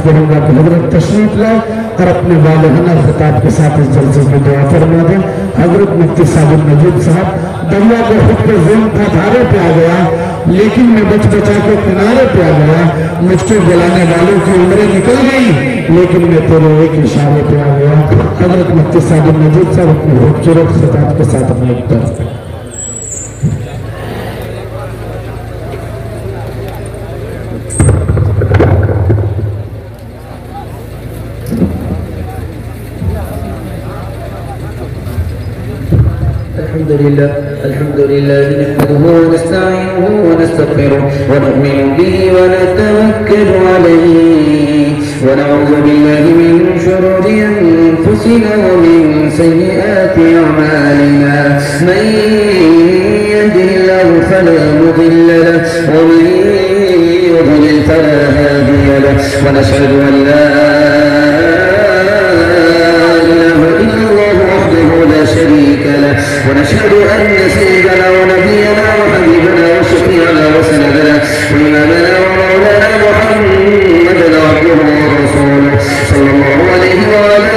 करूंगा कि हजरत तशरीफ लाए और अपने वालिहाना खिताब के साथ इस जलसे की दुआ फरमा दें। हजरत मुफ्ती साबिर नजीब साहब, दरिया के खुद पे जुल्म था, धारे पे आ गया, लेकिन मैं बच बचा के किनारे पे आ गया। मुझको जलाने वालों की उम्रें निकल गई, लेकिन मैं तेरे एक इशारे पे आ गया। हजरत मुफ्ती साबिर नजीब साहब अपने खूबसूरत खिताब के साथ अपने उत्तर। الحمد لله نحمده ونستعينه ونستغفره ونؤمن به ونتوكل عليه ونعوذ بالله من شرور أنفسنا ومن سيئات أعمالنا. من يهده الله فلا مضل له ومن يضلل فلا هادي له ونشهد أن لا شريك له ونشهد أن سيدنا ونبينا وحبيبنا وشفيعنا وسندنا وإمامنا ومولانا محمدا عبده ورسوله صلى الله عليه وعلى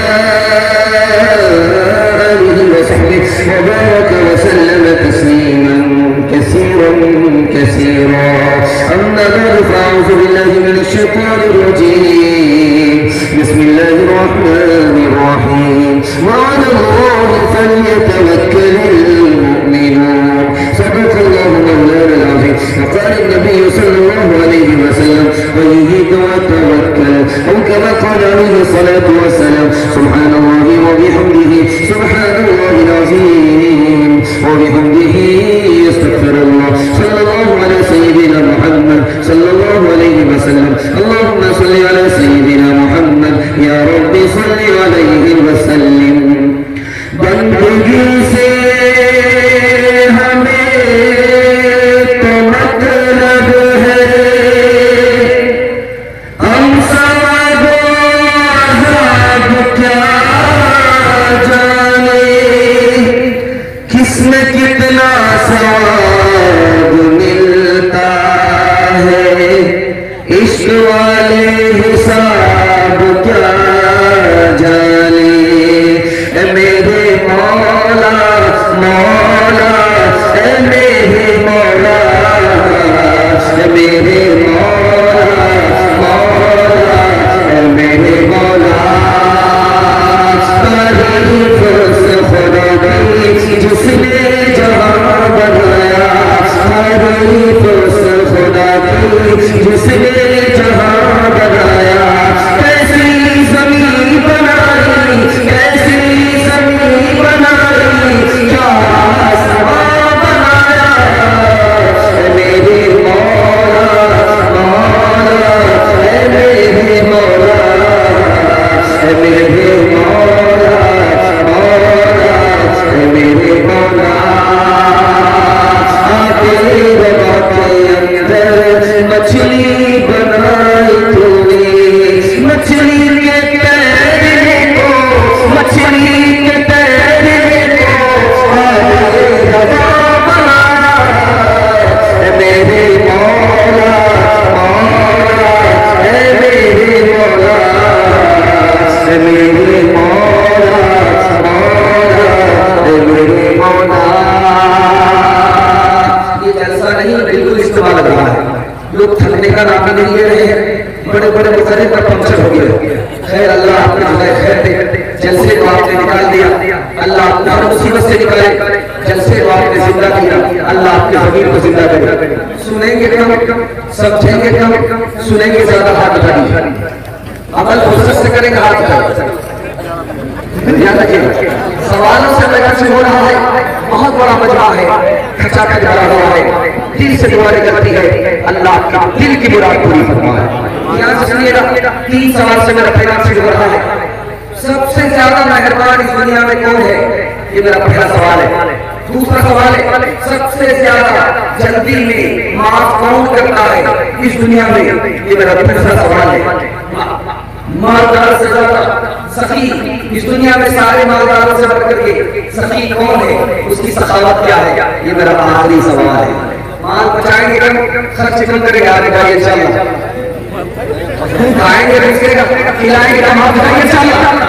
آله وصحبه وبارك وسلم تسليما كثيرا كثيرا. أما بعد فأعوذ بالله من الشيطان الرجيم. بسم الله الرحمن الرحيم. وعلى الله فليتوكل المؤمنون. صدق الله مولانا العظيم. وقال النبي صلى الله عليه وسلم ويهد وتوكل، أو كما قال عليه الصلاة والسلام سبحان الله وبحمده سبحان الله العظيم وبحمده استغفر الله. صلى الله على سيدنا محمد صلى الله عليه وسلم. اللهم صل على سيدنا محمد يا رب صل عليه وسلم. बंदगी से हमें तो मतलब है, हम सब क्या जाने किसमें कितना सवाब मिलता है, इश्क वाले हिसाब क्या जाने। मेरे मौला मौला मेरे मौला मेरे मौला मौला मेरे मौला। तारीफ से खुदा की जिसने जहां बनाया, तारीफ से खुदा की जिसने जहां बनाया। कैसी जमीन बनाई, कैसी बड़े बड़े मुकर्रर का पंक्चर हो गया। खैर अल्लाह अपना खैर दे, जलसे को आपने निकाल दिया, अल्लाह अपना मुसीबत से निकाले। जलसे को आपने जिंदा किया, अल्लाह अपने ज़मीन को जिंदा करे। सुनेंगे कम, समझेंगे कम, सुनेंगे ज्यादा, हाथ उठा दीजिए। अमल फुर्सत से करेंगे, हाथ उठाइए। ध्यान रखिए, सवालों से लगन से हो रहा है, बहुत बड़ा मजमा है, खचाखच भरा हुआ है, दिल से दुआएं करती है, अल्लाह की दिल की मुराद पूरी फरमाए। यहाँ से सुनिएगा, 3 सवाल से मेरा पैगाम शुरू हो रहा है। सबसे ज्यादा मेहरबान इस दुनिया में कौन है, ये मेरा पहला सवाल है। दूसरा सवाल है, सबसे ज्यादा जल्दी में माफ कौन करता है इस दुनिया में, ये मेरा दूसरा सवाल है। मालदार से ज्यादा सखी इस दुनिया में सारे मालदारों से बढ़कर के सखी कौन है, उसकी सखावत क्या है, ये मेरा आखिरी सवाल है। माल बचाएंगे कम, खर्च कम करेंगे, आगे बढ़िए इंशाअल्लाह। खाएंगे दूसरे का खिलाएंगे हम आप खाएंगे इंशाल्लाह।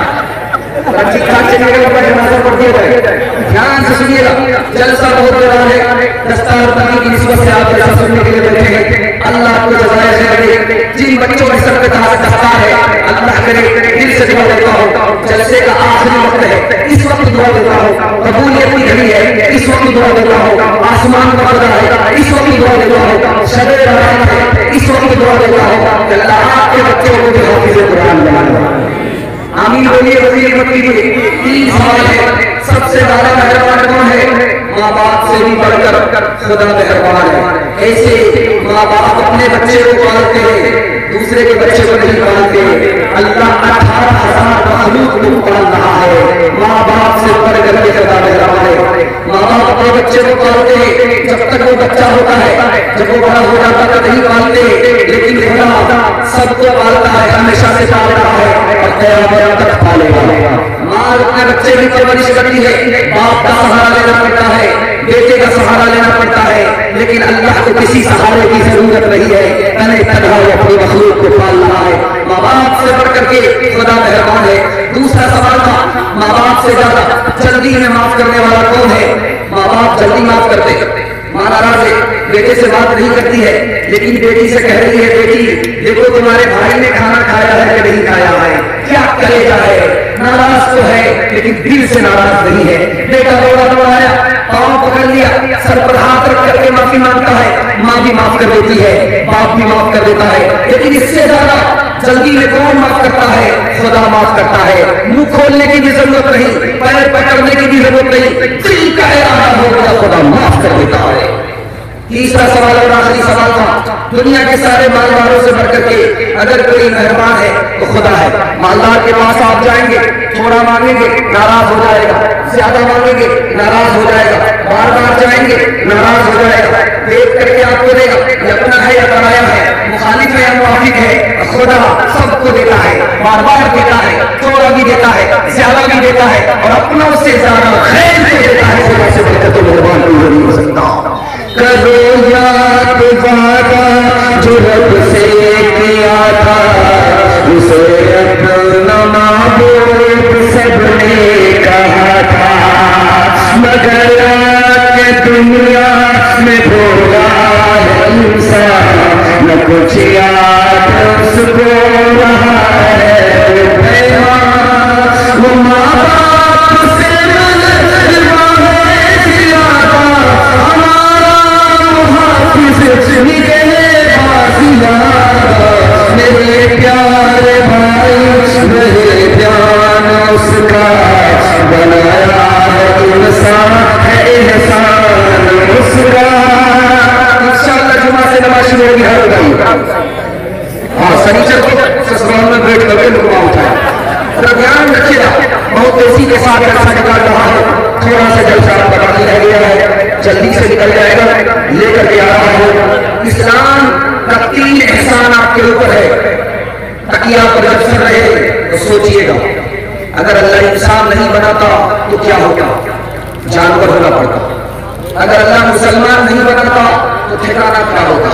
ध्यान से सुनिएगा, जलसा बहुत बड़ा है। दस्तार बंदी की निस्बत से आप जलसा सुनने के लिए बैठे हैं। अल्लाह को जज़ाए खैर दे। जिन बच्चों के सर पे दस्तार है, अल्लाह करे दिल से दुआ देता हूँ, जलसे का आखिरी वक्त है, इस वक्त दुआ देता हूँ, कबूलियत की घड़ी है, इस वक्त दुआ देता हूँ, आसमान का पर्दा है, इस वक्त दुआ देता हूँ, शब बारात है, इस वक्त दुआ देता हूँ कि अल्लाह आपके बच्चों को भी हाफिज़ कुरान बनाए। आमीन बोलिए। वजीर मक्की के 3 सवाल है। सबसे ज्यादा मेहरबान कौन है? माँ बाप से भी बढ़कर खुदा मेहरबान है। ऐसे माँ बाप अपने बच्चे को पालते हैं, दूसरे के बच्चे को नहीं पालते। अल्लाह 18,000 मखलूक को पाल रहा है। माँ बाप से बढ़कर के खुदा मेहरबान है। माँ बाप अपने बच्चे को पालते हैं जब तक वो बच्चा होता है, जब वो बड़ा हो जाता है नहीं पालते, लेकिन खुदा सबको पालता है, हमेशा से पाल रहा है और क़यामत तक पालेगा। माँ अपने बच्चे की परवरिश करती है, बाप का सहारा लेना पड़ता है, बेटे का सहारा लेना पड़ता है, लेकिन अल्लाह को किसी सहारे की जरूरत नहीं है। तने तनहा अपनी मखलूक को पाल रहा है। माँ बाप से बढ़ करके खुदा मेहरबान है। दूसरा सवाल था, माँ बाप से ज्यादा जल्दी में माफ करने वाला कौन है? माँ बाप जल्दी माफ करते। माँ नाराज है, बेटे से बात नहीं करती है, लेकिन बेटी से कह रही है, बेटी देखो तुम्हारे भाई ने खाना खाया है कि नहीं खाया है, क्या करेगा है, नाराज तो है लेकिन दिल से नाराज नहीं है। बेटा दौड़ा आया, पाँव पकड़ लिया, सर पर हाथ रख करके माफी मांगता है, माँ भी माफ कर देती है, बाप भी माफ कर देता है, लेकिन इससे ज्यादा जल्दी में कौन माफ करता है? खुदा माफ करता है। मुंह खोलने की भी जरूरत नहीं, पैर पकड़ने की भी जरूरत नहीं, दिल का इरादा हो गया खुदा माफ कर देता है। तीसरा सवाल और आखिरी सवाल था, दुनिया के सारे मालदारों से बढ़कर के अगर कोई मेहरबान है तो खुदा है। मालदार के पास आप जाएंगे, थोड़ा मांगेंगे नाराज हो जाएगा, ज्यादा मांगेंगे नाराज हो जाएगा, बार बार जाएंगे नाराज हो जाएगा, देख करके आपको देगा ये अपना है या पराया है, मुखालिफ है या मुआफिक है। खुदा सबको देता है, बार बार देता है, थोड़ा भी देता है, ज्यादा भी देता है और अपनों से ज्यादा खैर भी देता है। खुदा से बढ़कर तो मेहरबान कोई नहीं हो सकता। करो याद वादा जो रब से किया था, उसे अपना महबूब सबने कहा था, मगर के दुनिया में भोला इंसान न कुछ याद उसको रहा है। वो माँ बाप से मेरे प्यारे भाई, मेरे प्यार उसका बनाया है इंसान है, एहसान उसका। इंशाअल्लाह जुमा से नमाज शुरू होगी हर भाई। हाँ शनिचर को ससुराल में बैठ करके लुकमा उठाए। तो ध्यान रखिएगा, बहुत तेजी के साथ जलसा निकाल रहा है, थोड़ा सा जलसा बाकी रह गया है, जल्दी से निकल जाएगा, लेकर के आ रहा है। इस्लाम का 3 एहसान आपके ऊपर है, तकिया पर जब सर रहे तो सोचिएगा, अगर अल्लाह इंसान नहीं बनाता तो क्या होगा? जानवर होना पड़ता। अगर अल्लाह मुसलमान नहीं बनाता तो ठिकाना क्या होगा?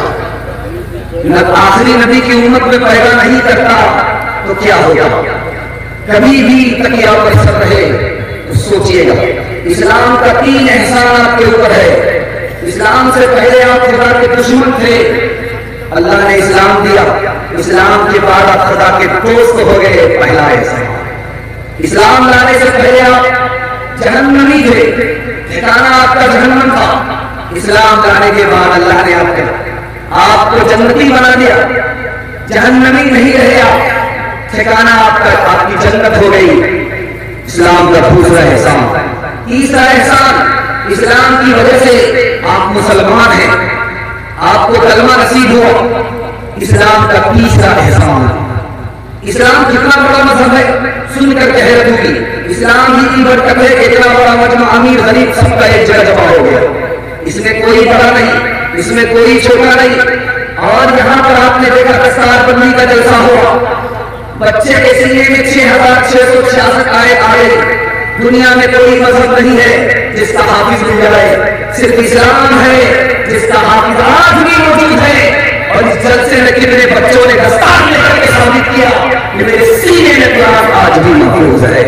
आखिरी नबी की उम्मत में पैदा नहीं करता तो क्या होगा? कभी भी तकिया पर सर रहे तो सोचिएगा। इस्लाम का 3 एहसान आपके ऊपर है। इस्लाम से पहले आप खुदा के दुश्मन थे, अल्लाह ने इस्लाम दिया, इस्लाम के बाद आप खुदा के दोस्त हो गए। पहला एहसान। इस्लाम लाने से पहले आप जहन्नमी थे, ठिकाना आपका जहन्नम था। इस्लाम लाने के बाद अल्लाह ने आपको जन्नती बना दिया, जहन्नमी नहीं रहे आप, ठिकाना आपकी जन्नत हो गई। इस्लाम का दूसरा एहसान। तीसरा एहसान, इस्लाम की वजह से आप मुसलमान हैं, आपको कलमा नसीब हुआ। इस्लाम का तीसरा एहसान। इस्लाम कितना बड़ा मजहब है, सुनकर हैरत होगी। इस्लाम ही की बरकत है, इतना बड़ा मजमा अमीर गरीब सबका एक जगह जमा हो गया। इसमें कोई बड़ा नहीं, इसमें कोई छोटा नहीं। और यहाँ पर आपने देखा दस्तारबंदी का जलसा हुआ, बच्चे के सीने में 6666 आयत आए। दुनिया में कोई मजहब नहीं है जिसका हाफिज मिल जाए, सिर्फ इस्लाम है जिसका हाफिज आज भी मौजूद है। और इस जलसे में कितने बच्चों ने दस्तार लेकर के साबित किया कि मेरे सीने में कुरान आज भी महफूज है।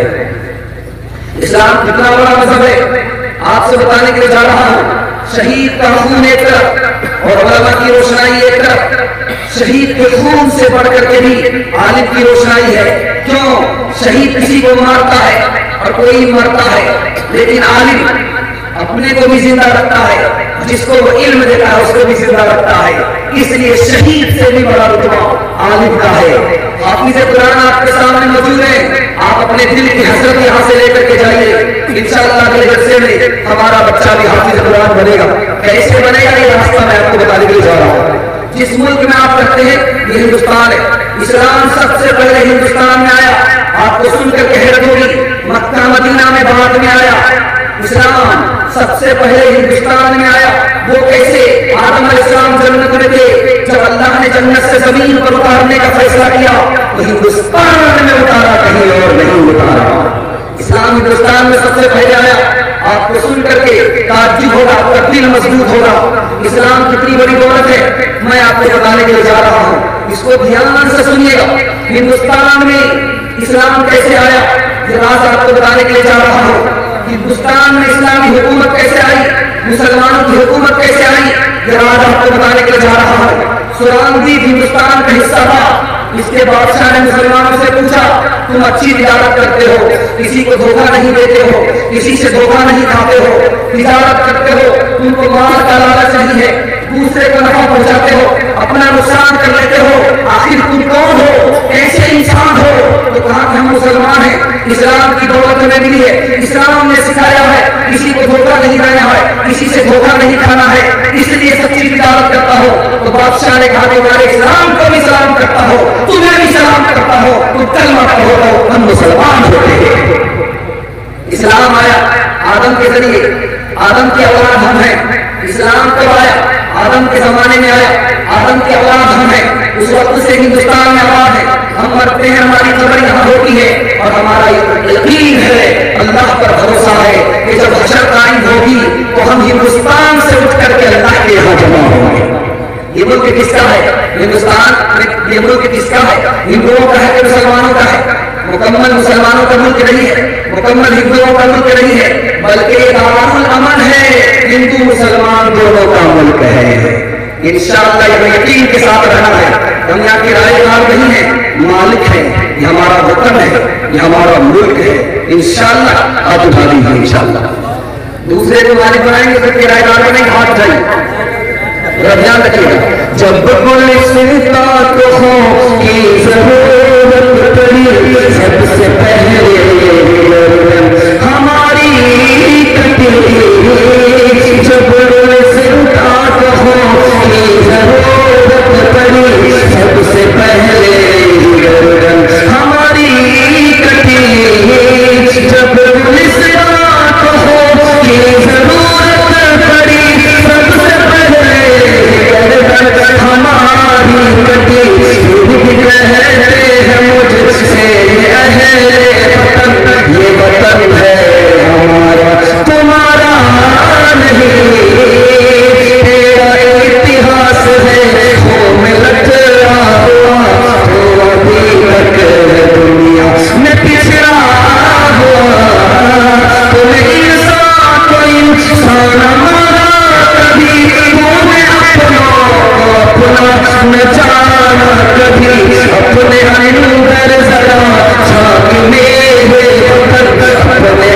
इस्लाम कितना बड़ा मजहब है, आपसे बताने के लिए जा रहा हूं। शहीद का खून एक तरफ और उलमा की रोशनाई एक तरफ। शहीद के खून से बढ़कर के भी आलिम की रोशनाई है। क्यों? शहीद किसी को मारता है और कोई मरता है, लेकिन आलिम अपने को भी जिंदा रखता है, जिसको वो इल्म देता है उसको भी जिंदा रखता है। इसलिए शहीद से भी बड़ा रुतबा आलिम का है। हाफिज़ कुरान आपके सामने मौजूद है, आप अपने दिल की हसरत यहाँ से लेकर के जाइए। इंशाअल्लाह अगले जलसे में हमारा बच्चा भी हाफिज़ कुरान बनेगा। कैसे बनेगा ये रास्ता मैं आपको बताने के लिए जा रहा हूँ। जिस मुल्क में आप रहते हैं ये हिंदुस्तान है। इस्लाम सबसे पहले हिंदुस्तान में आया, आपको सुनकर हैरत होगी। मक्का मदीना में बाद में आया। इस्लाम सबसे पहले हिंदुस्तान में आया। वो कैसे? आदम अलैहिस्सलाम जन्नत में थे, जब अल्लाह ने जन्नत से जमीन पर उतारने का फैसला किया तो हिंदुस्तान में उतारा, कहीं और नहीं उतारा। इस्लाम हिंदुस्तान में सबसे पहले आया। आपको सुन करके ताज्जुब होगा, आपका दिल मजबूत होगा। इस्लाम कितनी बड़ी दौलत है, मैं आपको बताने के लिए जा रहा हूँ। इसको ध्यान से सुनिएगा। हिंदुस्तान में इस्लाम कैसे आया ये राज आपको बताने के लिए जा रहा हूँ। हिंदुस्तान में इस्लामी हुकूमत कैसे आई, मुसलमानों की हुकूमत कैसे आई, ये राज आपको बताने के लिए जा रहा हूँ। सुरानदीप हिंदुस्तान का हिस्सा था। इसके बादशाह ने मुसलमानों से पूछा, तुम अच्छी तिजारत करते हो, किसी को धोखा नहीं देते हो, किसी से धोखा नहीं खाते हो, तिजारत करते हो, तुमको माल का लालच नहीं है, दूसरे को नफा पहुंचाते हो, अपना नुकसान कर लेते हो, आखिर तुम कौन हो, कैसे इंसान हो? तो कहा कि हम मुसलमान हैं, इस्लाम की दौलत हमें मिली है, इस्लाम ने सिखाया है किसी को धोखा नहीं देना है, किसी से धोखा नहीं खाना है, इसलिए सच्ची तिजारत करता हो। तो बादशाह ने कहा कि हमारे इस्लाम को भी सलाम करता हो, तुम्हें भी सलाम करता हो, तुम कलमा पढ़ो तो हम मुसलमान होते हैं। इस्लाम आया आदम के जरिए, आदम की औलाद हम हैं। इस्लाम कब आया? आदम के जमाने में आया, आदम की औलाद हम हैं। उस वक्त से हिंदुस्तान में आबाद है। हम मरते हैं, हमारी कब्र यहाँ होती है और हमारा यकीन है, अल्लाह पर भरोसा है कि जब हशर कायम होगी तो हम हिंदुस्तान से उठ करके अल्लाह के यहाँ जमा होंगे। ये मुल्क किसका है? हिंदुस्तान में ये मुल्क किसका है? हिंदुओं का है कि मुसलमानों का है? मुकम्मल मुसलमानों का मुल्क नहीं है, मुकम्मल हिंदुओं का मुल्क नहीं है, बल्कि दारुल अमन है, हिंदू मुसलमान दोनों का मुल्क है। इंशाअल्लाह ये यकीन के साथ रहना है। हम यहाँ के रायदार नहीं है, मालिक है। ये हमारा वतन है, ये हमारा मुल्क है। इंशाअल्लाह आज उठानी है। इंशाअल्लाह दूसरे को मालिक बनाएंगे तो किराएदार बनेंगे। हाथ उठाइए, ध्यान रखिएगा। जब पुलिस की जरूरत पड़ी सबसे पहले हमारी कटी, जब पुलिस की जरूरत पड़ी सबसे पहले हमारी कटी, जब पुलिस की जरूरत पड़ी सबसे पहले हमारी कटी, कहते हैं मुझसे ये वतन है हमारा, तुम्हारा नहीं, तेरा इतिहास है वो मिलत हुआ तो अभी तक दुनिया में पिछड़ा हुआ। तुम्हें इंसान को इंसान मारा कभी, तुम्हें अपना न जाना कभी, अपने अंदर जरा झांक मेरे वतन, अपने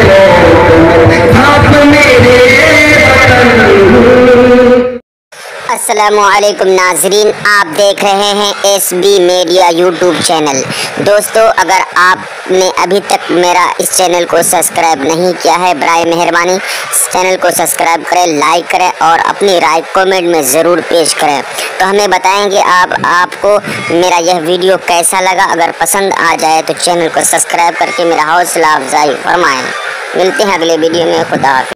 अस्सलामुअलैकुम नाजरीन, आप देख रहे हैं SB मीडिया यूट्यूब चैनल। दोस्तों, अगर आपने अभी तक मेरा इस चैनल को सब्सक्राइब नहीं किया है, बराए मेहरबानी इस चैनल को सब्सक्राइब करें, लाइक करें और अपनी राय कमेंट में ज़रूर पेश करें। तो हमें बताएं कि आपको मेरा यह वीडियो कैसा लगा। अगर पसंद आ जाए तो चैनल को सब्सक्राइब करके मेरा हौसला अफजाई फरमाएँ। मिलते हैं अगले वीडियो में। खुदा हाफिज़।